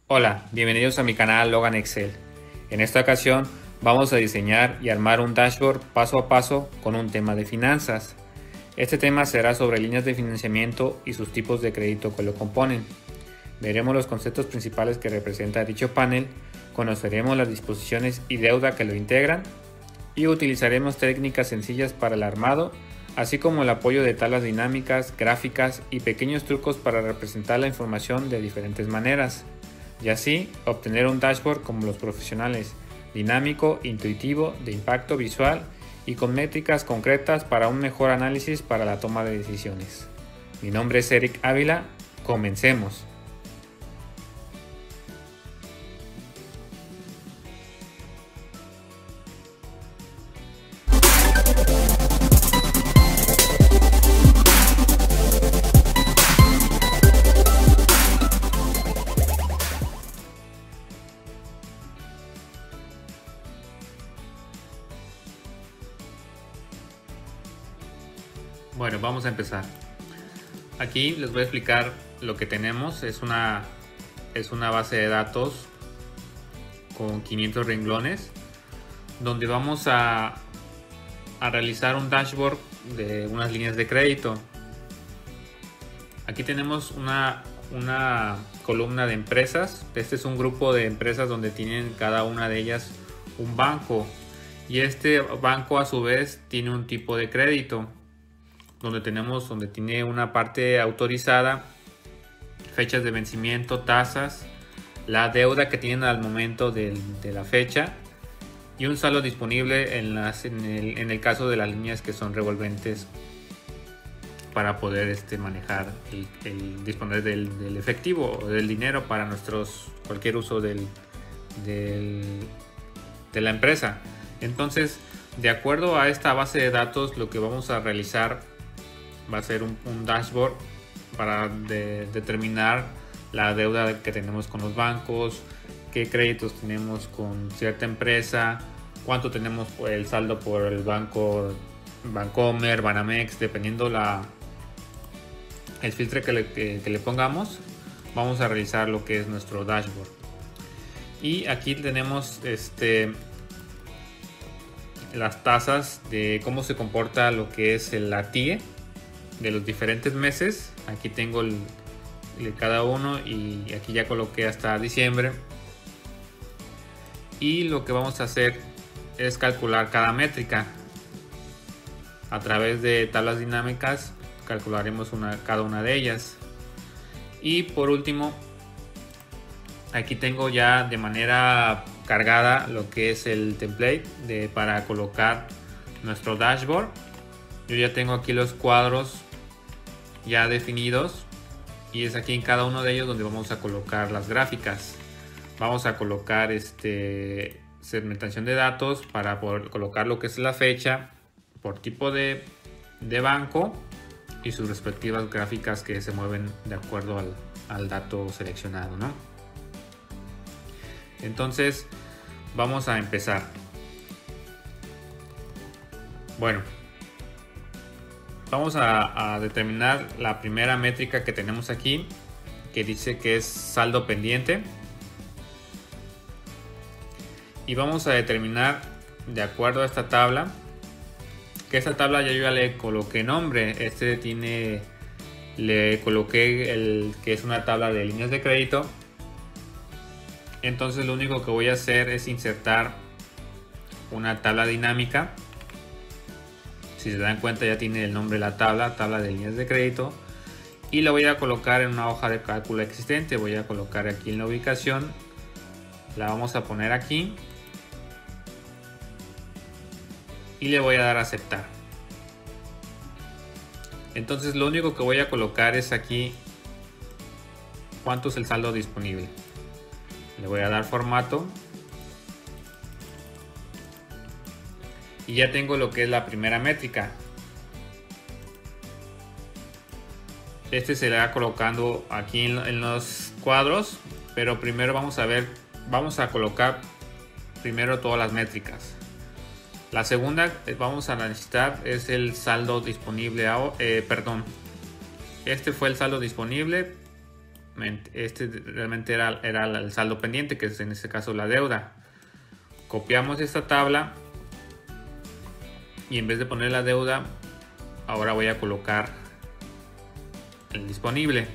Hola, bienvenidos a mi canal Logan Excel. En esta ocasión vamos a diseñar y armar un dashboard paso a paso con un tema de finanzas. Este tema será sobre líneas de financiamiento y sus tipos de crédito que lo componen. Veremos los conceptos principales que representa dicho panel, conoceremos las disposiciones y deuda que lo integran y utilizaremos técnicas sencillas para el armado, así como el apoyo de tablas dinámicas, gráficas y pequeños trucos para representar la información de diferentes maneras, y así obtener un dashboard como los profesionales, dinámico, intuitivo, de impacto visual y con métricas concretas para un mejor análisis para la toma de decisiones. Mi nombre es Eric Ávila, comencemos. Bueno, vamos a empezar. Aquí les voy a explicar lo que tenemos. Es una base de datos con 500 renglones donde vamos a realizar un dashboard de unas líneas de crédito. Aquí tenemos una columna de empresas. Este es un grupo de empresas donde tienen cada una de ellas un banco, y este banco a su vez tiene un tipo de crédito donde tiene una parte autorizada, fechas de vencimiento, tasas, la deuda que tienen al momento de la fecha y un saldo disponible en el caso de las líneas que son revolventes para poder manejar disponer del efectivo o del dinero para cualquier uso de la empresa. Entonces, de acuerdo a esta base de datos, lo que vamos a realizar va a ser un dashboard para determinar la deuda que tenemos con los bancos, qué créditos tenemos con cierta empresa, cuánto tenemos por el saldo por el banco Bancomer, Banamex, dependiendo el filtro que le pongamos. Vamos a realizar lo que es nuestro dashboard. Y aquí tenemos las tasas de cómo se comporta lo que es la TIE de los diferentes meses. Aquí tengo cada uno y aquí ya coloqué hasta diciembre, y lo que vamos a hacer es calcular cada métrica a través de tablas dinámicas. Calcularemos cada una de ellas, y por último aquí tengo ya de manera cargada lo que es el template para colocar nuestro dashboard. Yo ya tengo aquí los cuadros ya definidos, y es aquí en cada uno de ellos donde vamos a colocar las gráficas. Vamos a colocar segmentación de datos para poder colocar lo que es la fecha por tipo de banco y sus respectivas gráficas que se mueven de acuerdo al dato seleccionado, ¿no? Entonces vamos a empezar. Bueno, vamos a determinar la primera métrica que tenemos aquí, que dice que es saldo pendiente, y vamos a determinar de acuerdo a esta tabla, que esta tabla yo ya le coloqué nombre. Le coloqué que es una tabla de líneas de crédito. Entonces lo único que voy a hacer es insertar una tabla dinámica. Si se dan cuenta, ya tiene el nombre de la tabla de líneas de crédito, y la voy a colocar en una hoja de cálculo existente. Voy a colocar aquí en la ubicación, la vamos a poner aquí y le voy a dar a aceptar. Entonces lo único que voy a colocar es aquí cuánto es el saldo disponible. Le voy a dar formato y ya tengo lo que es la primera métrica. Se le va colocando aquí en los cuadros, pero primero vamos a colocar primero todas las métricas. La segunda que vamos a necesitar es el saldo disponible. Este fue el saldo disponible este realmente era el saldo pendiente, que es en este caso la deuda. Copiamos esta tabla y en vez de poner la deuda, ahora voy a colocar el disponible.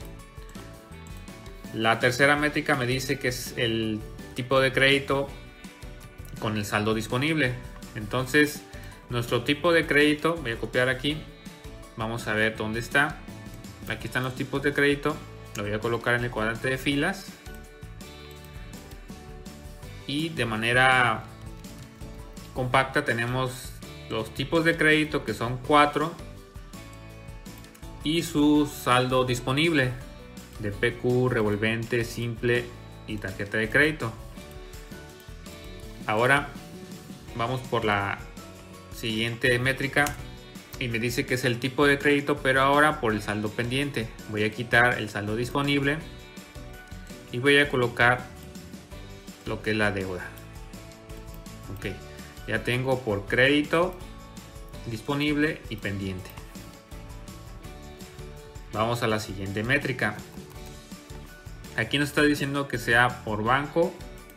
La tercera métrica me dice que es el tipo de crédito con el saldo disponible. Entonces, nuestro tipo de crédito, voy a copiar aquí, vamos a ver dónde está. Aquí están los tipos de crédito, lo voy a colocar en el cuadrante de filas y de manera compacta tenemos los tipos de crédito, que son 4, y su saldo disponible de PQ, revolvente, simple y tarjeta de crédito. Ahora vamos por la siguiente métrica y me dice que es el tipo de crédito, pero ahora por el saldo pendiente. Voy a quitar el saldo disponible y voy a colocar lo que es la deuda. Ok, ya tengo por crédito, disponible y pendiente. Vamos a la siguiente métrica. Aquí nos está diciendo que sea por banco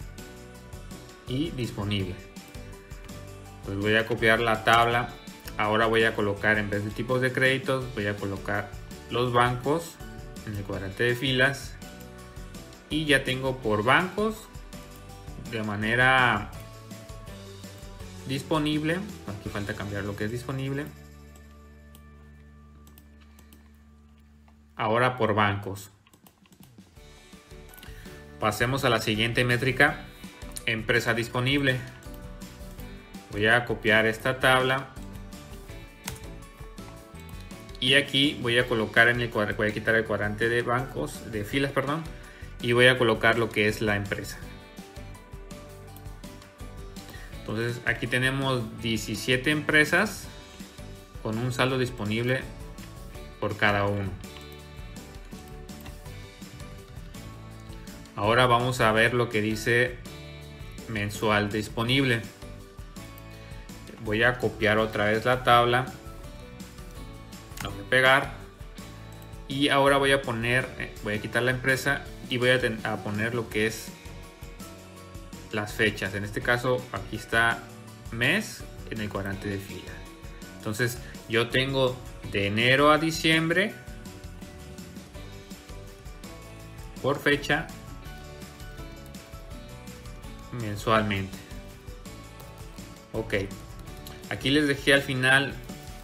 y disponible. Pues voy a copiar la tabla. Ahora voy a colocar, en vez de tipos de créditos, voy a colocar los bancos en el cuadrante de filas. Y ya tengo por bancos de manera disponible. Aquí falta cambiar lo que es disponible. Ahora por bancos. Pasemos a la siguiente métrica, empresa disponible. Voy a copiar esta tabla y aquí voy a colocar en el cuadrante, voy a quitar el cuadrante de bancos, de filas, perdón, y voy a colocar lo que es la empresa. Entonces aquí tenemos 17 empresas con un saldo disponible por cada uno. Ahora vamos a ver lo que dice mensual disponible. Voy a copiar otra vez la tabla, lo voy a pegar y ahora voy a quitar la empresa y voy a poner lo que es las fechas. En este caso aquí está mes en el cuadrante de fila. Entonces yo tengo de enero a diciembre por fecha mensualmente. Ok, aquí les dejé al final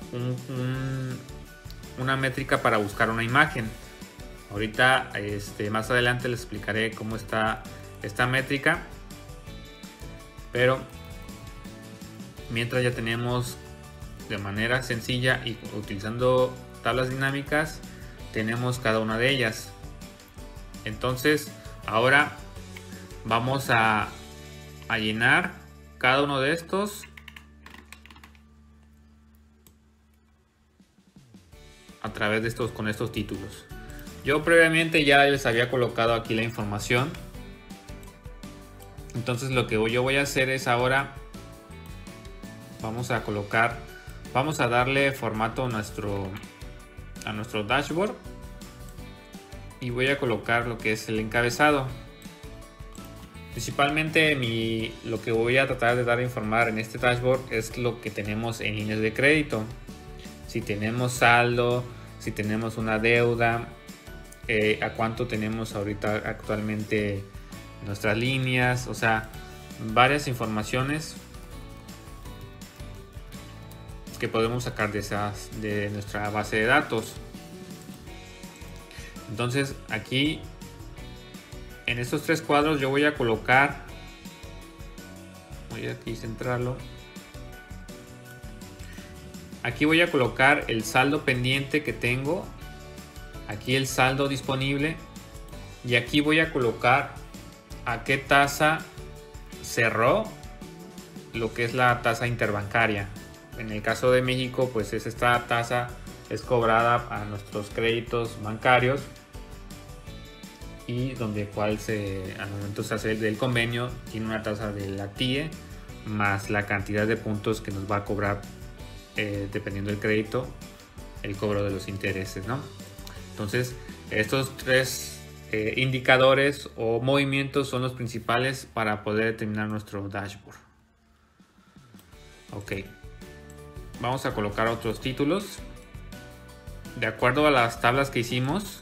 una métrica para buscar una imagen. Ahorita más adelante les explicaré cómo está esta métrica, pero mientras ya tenemos de manera sencilla y utilizando tablas dinámicas, tenemos cada una de ellas. Entonces ahora vamos a llenar cada uno de estos a través de con estos títulos. Yo previamente ya les había colocado aquí la información. Entonces lo que yo voy a hacer es ahora vamos a darle formato a nuestro dashboard y voy a colocar lo que es el encabezado. Principalmente lo que voy a tratar de dar a informar en este dashboard es lo que tenemos en líneas de crédito. Si tenemos saldo, si tenemos una deuda, a cuánto tenemos ahorita actualmente nuestras líneas, o sea, varias informaciones que podemos sacar de nuestra base de datos. Entonces aquí en estos tres cuadros yo voy a colocar, voy aquí a centrarlo, aquí voy a colocar el saldo pendiente que tengo, aquí el saldo disponible y aquí voy a colocar a qué tasa cerró lo que es la tasa interbancaria. En el caso de México, pues esta tasa es cobrada a nuestros créditos bancarios y donde al momento se hace del convenio tiene una tasa de la TIE más la cantidad de puntos que nos va a cobrar dependiendo del crédito, el cobro de los intereses, ¿no? Entonces estos tres indicadores o movimientos son los principales para poder determinar nuestro dashboard. Ok, vamos a colocar otros títulos de acuerdo a las tablas que hicimos.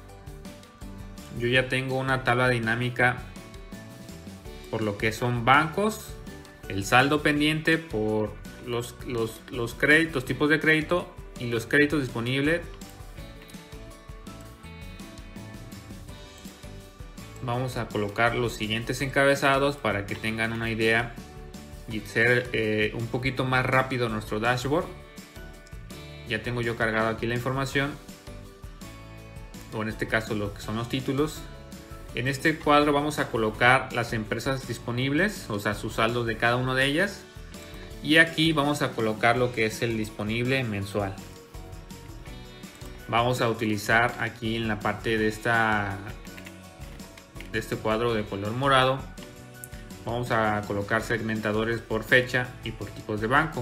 Yo ya tengo una tabla dinámica por lo que son bancos, el saldo pendiente por los créditos, tipos de crédito y los créditos disponibles. Vamos a colocar los siguientes encabezados para que tengan una idea y ser un poquito más rápido nuestro dashboard. Ya tengo yo cargado aquí la información, o en este caso lo que son los títulos. En este cuadro vamos a colocar las empresas disponibles, o sea, sus saldos de cada una de ellas. Y aquí vamos a colocar lo que es el disponible mensual. Vamos a utilizar aquí en la parte de este cuadro de color morado, vamos a colocar segmentadores por fecha y por tipos de banco.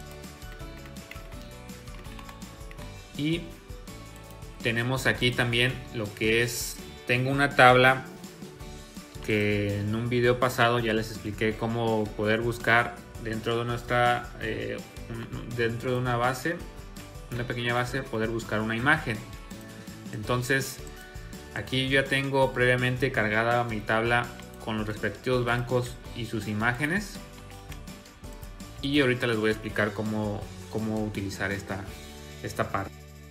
Y tenemos aquí también lo que es, tengo una tabla que en un video pasado ya les expliqué cómo poder buscar dentro de nuestra dentro de una base, una pequeña base, poder buscar una imagen. Entonces aquí yo ya tengo previamente cargada mi tabla con los respectivos bancos y sus imágenes, y ahorita les voy a explicar cómo utilizar esta parte.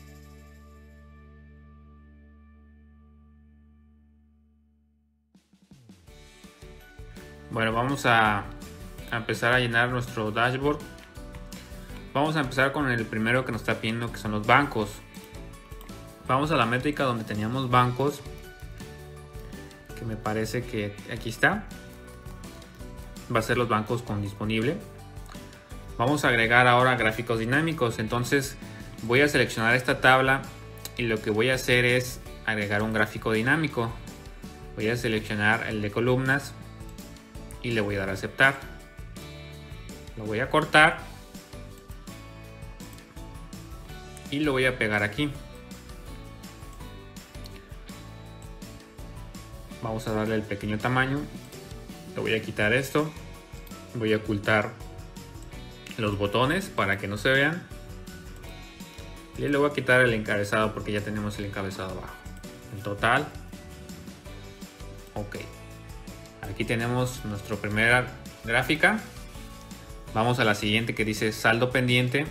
Bueno, vamos a empezar a llenar nuestro dashboard. Vamos a empezar con el primero que nos está pidiendo, que son los bancos. Vamos a la métrica donde teníamos bancos, que me parece que aquí está. Va a ser los bancos con disponible. Vamos a agregar ahora gráficos dinámicos. Entonces voy a seleccionar esta tabla y lo que voy a hacer es agregar un gráfico dinámico. Voy a seleccionar el de columnas y le voy a dar a aceptar. Lo voy a cortar y lo voy a pegar aquí. Vamos a darle el pequeño tamaño. Le voy a quitar esto. Voy a ocultar los botones para que no se vean. Y le voy a quitar el encabezado porque ya tenemos el encabezado abajo. El total. Ok. Aquí tenemos nuestra primera gráfica. Vamos a la siguiente que dice saldo pendiente.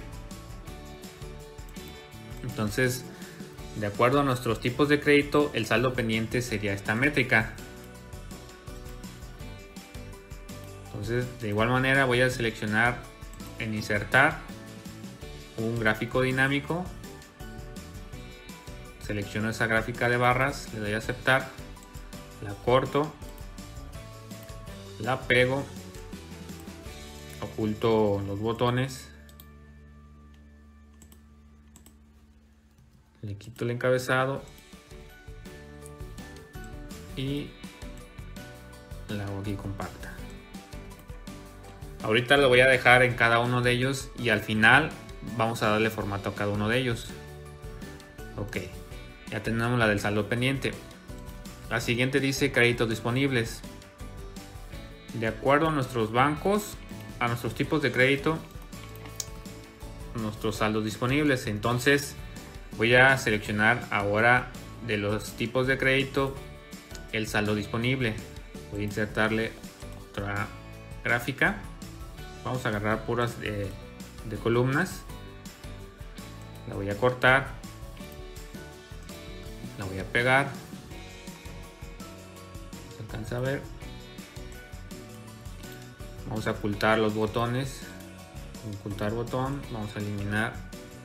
Entonces, de acuerdo a nuestros tipos de crédito, el saldo pendiente sería esta métrica. Entonces, de igual manera voy a seleccionar en insertar un gráfico dinámico. Selecciono esa gráfica de barras, le doy a aceptar, la corto, la pego, oculto los botones, le quito el encabezado y la hago aquí compacta. Ahorita lo voy a dejar en cada uno de ellos y al final vamos a darle formato a cada uno de ellos. Ok, ya tenemos la del saldo pendiente. La siguiente dice créditos disponibles. De acuerdo a nuestros bancos, a nuestros tipos de crédito, nuestros saldos disponibles. Entonces voy a seleccionar ahora de los tipos de crédito el saldo disponible. Voy a insertarle otra gráfica. Vamos a agarrar puras de columnas. La voy a cortar. La voy a pegar. ¿Se alcanza a ver? Vamos a ocultar los botones. Ocultar botón. Vamos a eliminar.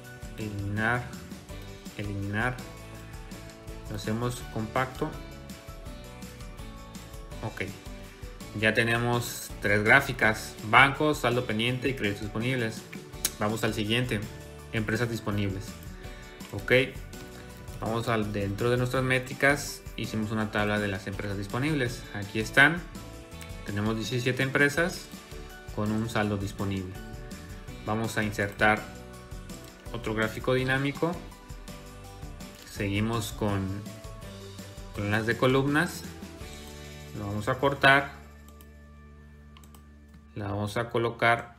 Eliminar. Lo hacemos compacto. Ok. Ya tenemos tres gráficas: bancos, saldo pendiente y créditos disponibles. Vamos al siguiente: empresas disponibles. Ok. Vamos al dentro de nuestras métricas. Hicimos una tabla de las empresas disponibles. Aquí están. Tenemos 17 empresas con un saldo disponible. Vamos a insertar otro gráfico dinámico. Seguimos con con las de columnas. Lo vamos a cortar. La vamos a colocar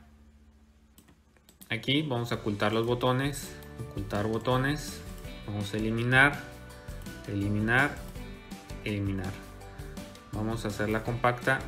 aquí. Vamos a ocultar los botones. Ocultar botones. Vamos a eliminar. Eliminar. Eliminar. Vamos a hacerla compacta.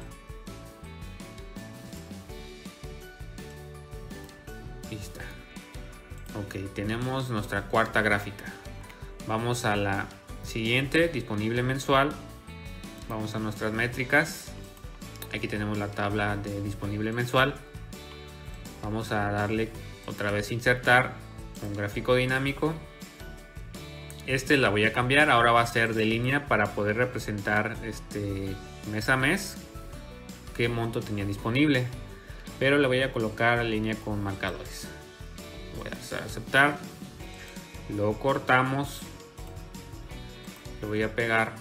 Lista. Ok, tenemos nuestra cuarta gráfica. Vamos a la siguiente, disponible mensual. Vamos a nuestras métricas. Aquí tenemos la tabla de disponible mensual. Vamos a darle otra vez insertar un gráfico dinámico. La voy a cambiar, ahora va a ser de línea para poder representar mes a mes qué monto tenía disponible, pero le voy a colocar línea con marcadores. Voy a aceptar, lo cortamos, lo voy a pegar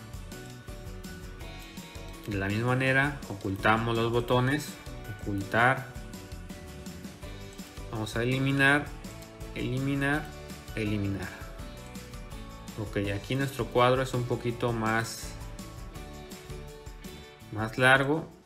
de la misma manera, ocultamos los botones, ocultar, vamos a eliminar, eliminar, eliminar. Ok, aquí nuestro cuadro es un poquito más largo.